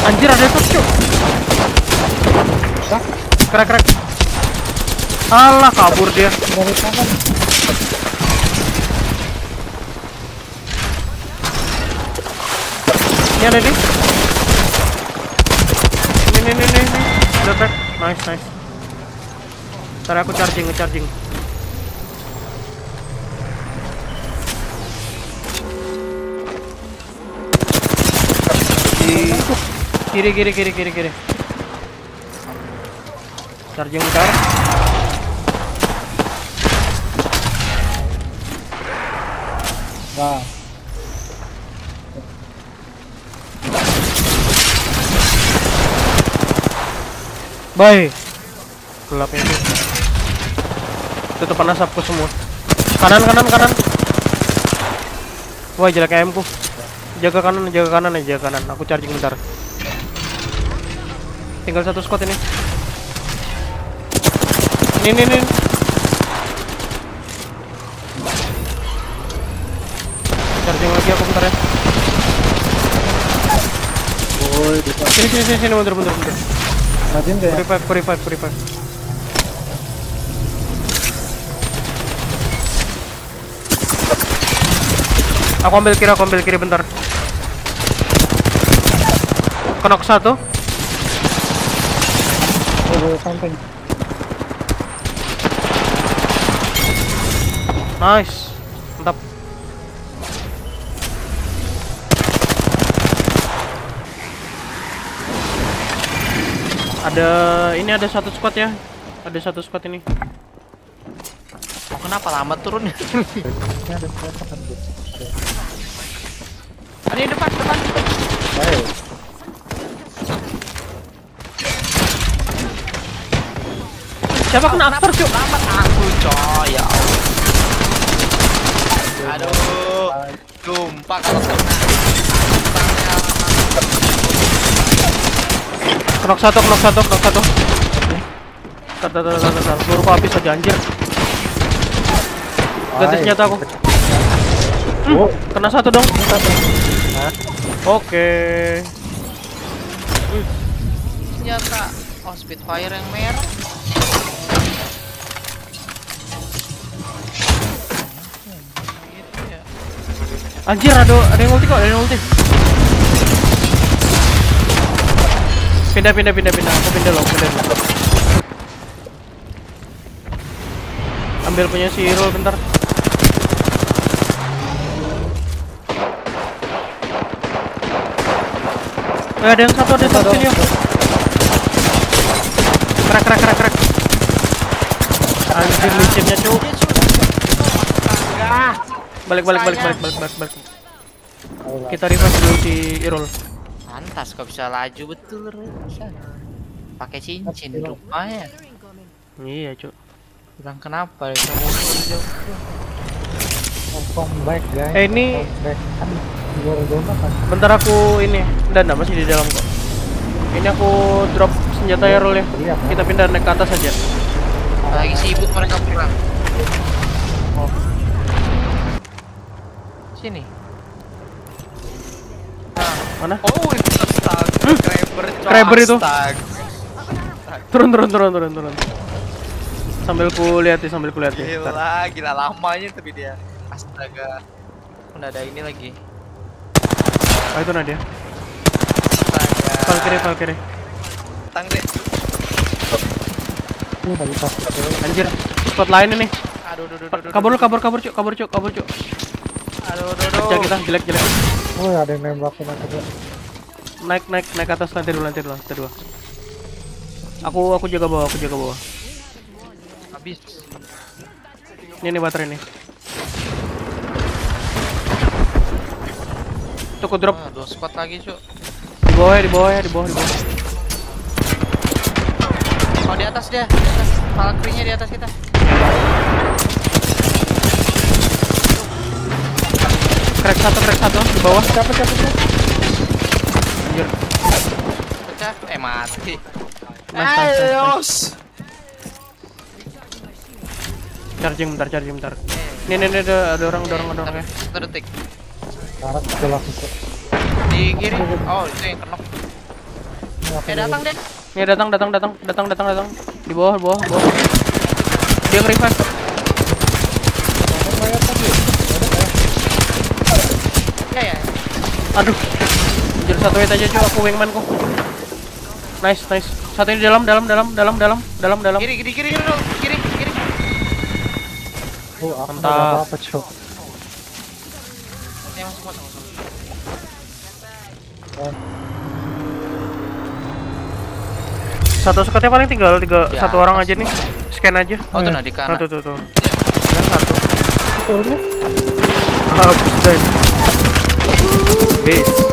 Anjir ada tuh cuk. Krek. Alah kabur dia. Dari kanan. Ini ada nih. Ini. Udah crack. Nice. Ntar aku ngecharging. Kiri. Charging bentar. Nah. Bye. Gelapnya itu. Tutupan asapku semua. Kanan. Wah, jelek AM ku. Jaga kanan. Aku charging bentar. Tinggal satu squad ini. Ini. Charging lagi aku bentar ya. Woi, Sini, mundur. Rajin deh. Revive. Aku ambil kiri bentar. Knock satu. Oh, samping. Nice. Mantap. Ada satu squad ya. Ada satu squad ini. Oh, kenapa lambat turun? Ini ada siapa kan? Ada di depan. Ayo. Siapa kena after cuk? Lambat aku coy ya. Aduh. Sumpah kalau kena. Knock satu. Tar. Seluruhku habis aja anjir. Ganti senjata aku. Kena satu dong. Oke. Senjata. Oh, Spitfire yang merah. Gitu ya. Anjir ada yang ulti kok, Pindah. Aku pindah loh. Ambil punya si Irul bentar. Ada yang satu sini. Crack. Anjir licinnya cuk. Balik. Kita revive dulu si Irul. Pantas kok bisa laju betul bisa. Pakai cincin rupanya. Iya cuk. Bilang kenapa ya kamu jauh. Comeback guys. Ini Comeback. Kan luar zona kan. bentar aku ini. Enggak masih di dalam kok. Ini aku drop senjata ya Rul ya. Kita pindah naik ke atas aja. Lagi sibuk mereka pulang. Oh. Sini. Mana? Oh, astaga. Crabber itu. Astaga. Turun. Sambil ku lihat nih. Gila lamanya tapi dia. Astaga. Udah ada ini lagi. Oh itu Nadia. Astaga. Valkyrie. Tang deh. Ini tadi pas. Anjir, spot lain ini. Aduh. Kabur cuk. Aduh. Pecah kita jelek. Oh, ada yang nembakin aku tuh. Naik atas lantai dua. Aku jaga bawah. Habis. Ini baterai nih. Tuh aku drop. Dua squad lagi, Cuk. Di bawah. Oh, di atas dia. Di atas. Valkyrie-nya di atas kita. Crack satu di bawah. Siapa? Anjir. Pecah. Mati. Nice. Charging bentar. Ini ada orang ya. 1 detik. Karat jelas itu. Di kiri. Oh, itu yang kenok. datang deh. Nih datang. Di bawah. Dia nge-revive. Ya. Aduh. Anjir satu hit aja cuy, aku wingman kok. Nice. Satu ini dalam. Kiri dulu. Kiri. Oh, aku Mantap. nggak ada apa-apa, Cok. Ya, masuk. Satu sekatnya paling tinggal Ya, satu orang aja nih. Scan aja. Oh, tuh nah di kanan. Tuh. Dan satu. Turunnya. Habis. Bis.